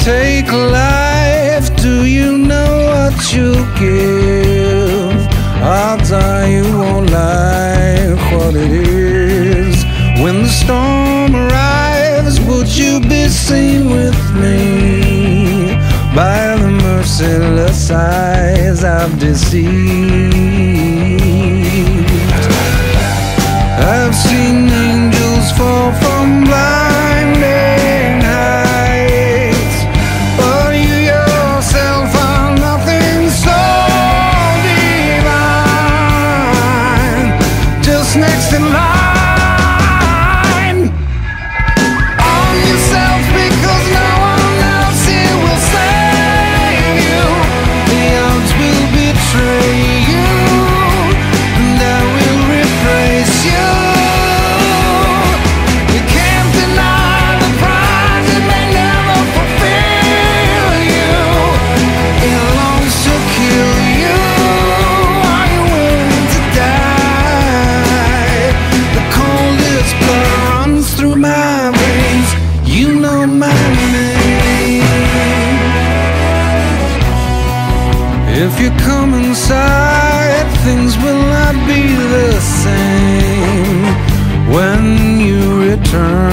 take life, do you know what you'll give? Odds are you won't like what it is. When the storm arrives, would you be seen with me by the merciless eyes I've deceived? I've seen angels fall from blinding heights, but you yourself are nothing so divine. Just next in line, arm yourself, because no one else here will save you. The odds will betray you, and I will replace you. You can't deny the prize, it may never fulfill you. It longs to kill you. Are you willing to die? The coldest blood runs through my veins. You know my name. If you come inside, things will not be the same when you return.